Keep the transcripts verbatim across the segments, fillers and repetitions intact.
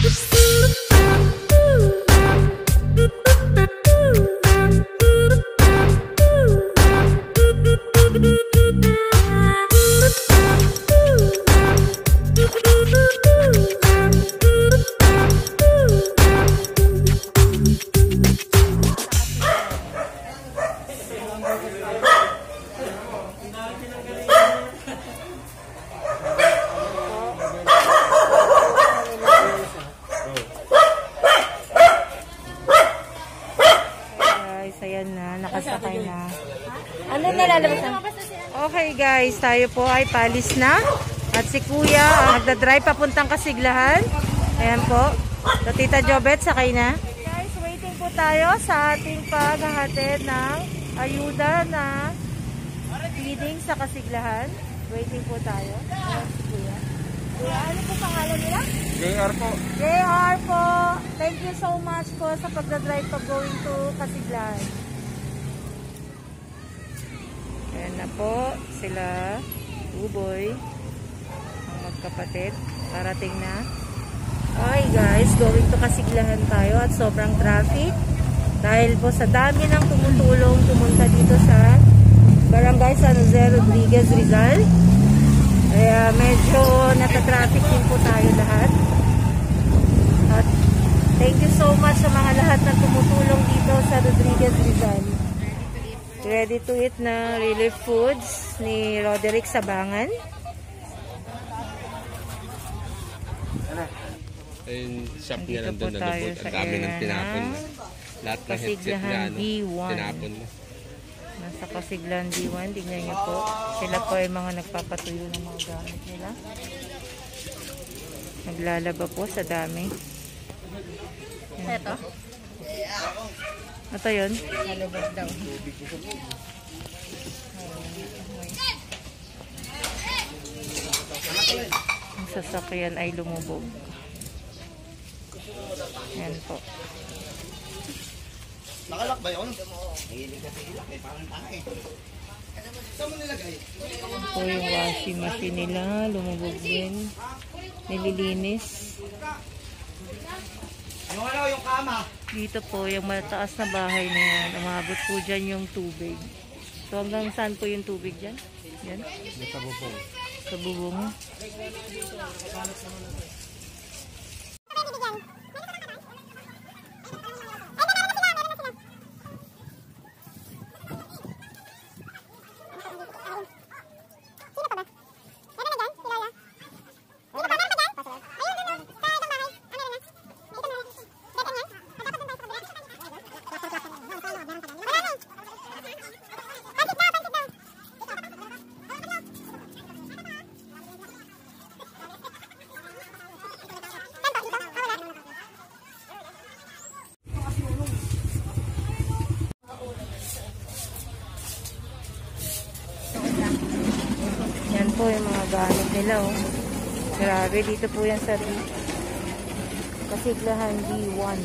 Ayan na, nakasakay na. Ano nalalabas na? Okay guys, tayo po ay palis na. At si Kuya ang nagdadrive papuntang Kasiglahan. Ayan po. So, Tita Jobet, sakay na. Guys, waiting po tayo sa ating paghahatid ng ayuda na feeding sa Kasiglahan. Waiting po tayo. Ayan si Kuya. Kuya, ano po pangalan nila? J R po. J R po. Thank you so much po sa pagdadrive pa going to Kasiglahan. Ayan na po sila, Buboy, ang magkapatid. Parating na. Okay guys, going to Kasiglahan tayo at sobrang traffic. Dahil po sa dami ng tumutulong pumunta dito sa Barangay San Jose Rodriguez, Rizal. Kaya medyo nata-traffic din po tayo lahat. At thank you so much sa mga lahat na tumutulong dito sa Rodriguez, Rizal. Ready to eat na relief foods ni Roderick Sabangan. Ayun, shop niya nandun na lubot. Ang dami ng tinapon na. Lahat na headset niya, ano, tinapon na. Nasa Kasiglahan D one, tingnan niyo po. Sila po ay mga nagpapatuyo ng mga gamit nila. Naglalaba po sa dami. Ito? Ito yun? Nalubog daw. Ang sasakyan ay lumubog. Yan po. Nakalak ba yun? Hilig kasi ilak eh, parang tae. Saan mo nilagay? Ito yung washing machine nila, lumubog din. Nililinis. Yung ano, yung kama? Dito po, yung mataas na bahay na yan. Umabot po dyan yung tubig. So hanggang saan po yung tubig dyan? Yan? Sa bubong. Sa bubong. Yan po yung mga gamit nila, oh. Grabe, dito po yan sa Kasiglahan D one.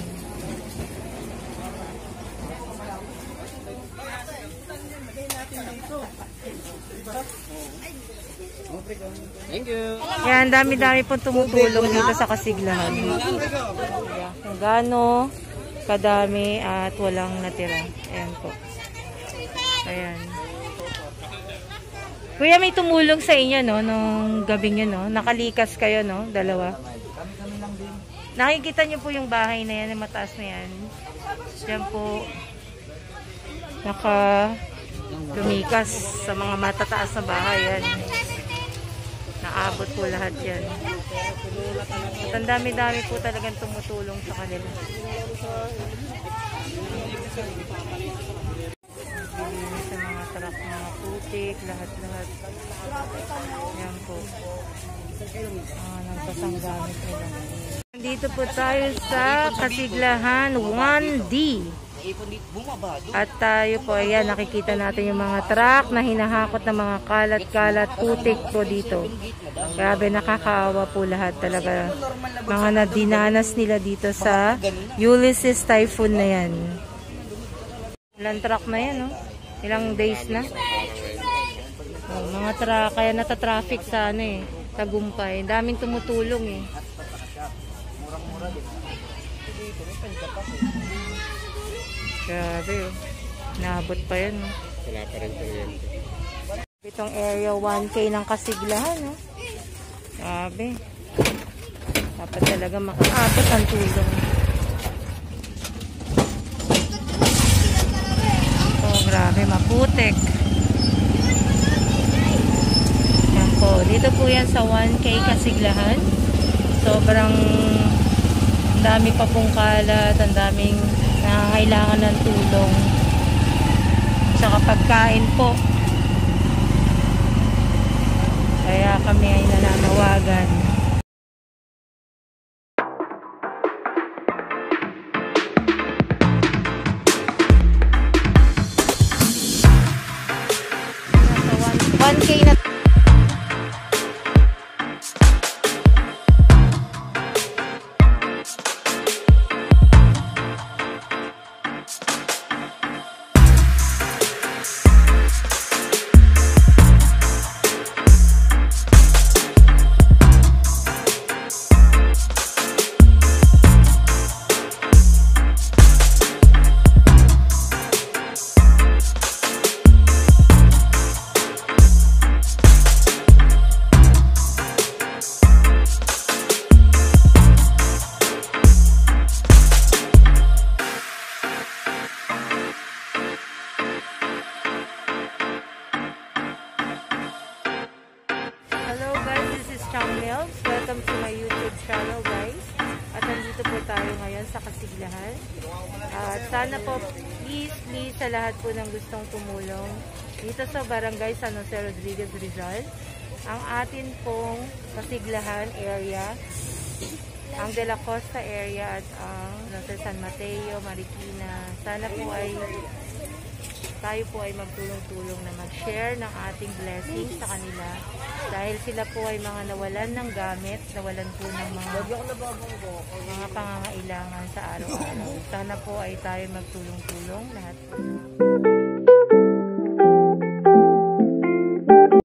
Thank you. Yan, dami-dami pong tumutulong dito sa Kasiglahan. Kung gaano kadami at walang natira. Ayan po. Ayan. Kuya, may tumulong sa inyo, no? Nung gabing yun, no? Nakalikas kayo, no? Dalawa. Nakikita niyo po yung bahay na yan, yung mataas na yan. Yan po. Naka lumikas sa mga matataas na bahay yan. Naabot po lahat yan. At ang dami-dami po talagang tumutulong sa kanila. Sa mga truck, mga putik, lahat-lahat. Yan po. Ah, nagpasang gamit nila. Nandito po tayo sa Kasiglahan one D. At tayo po, ayan, nakikita natin yung mga truck na hinahakot ng mga kalat-kalat putik po dito. Grabe, nakakaawa po lahat talaga. Mga nadinanas nila dito sa Ulysses Typhoon na yan. Ilang truck na yan, no? Ilang days na. Oh, mga truck, kaya nata-traffic sa ano eh, Tagumpay. Daming tumutulong eh. Grabe oh. Naabot pa yan oh. Wala pa rin kuryente. Itong area one K ng Kasiglahan oh. Grabe. Dapat talaga makaabot ang tulong. Oh, grabe, maputik. Yan po. Dito po yan sa one K Kasiglahan. Sobrang dami pa pong kalat, ang daming nangangailangan ng tulong. Saka pagkain po. Kaya kami ay nananawagan. one K na Mhelb. Welcome to my YouTube channel guys. At nandito po tayo ngayon sa Kasiglahan. At sana po please please sa lahat po ng gustong tumulong dito sa Barangay San Jose Rodriguez Rizal. Ang atin pong Kasiglahan area, ang De La Costa area at ang uh, San Mateo, Marikina. Sana po ay tayo po ay magtulong-tulong na mag-share ng ating blessings sa kanila dahil sila po ay mga nawalan ng gamit, nawalan po ng mga, mga pangangailangan sa araw-araw. Sana po ay tayo magtulong-tulong lahat po.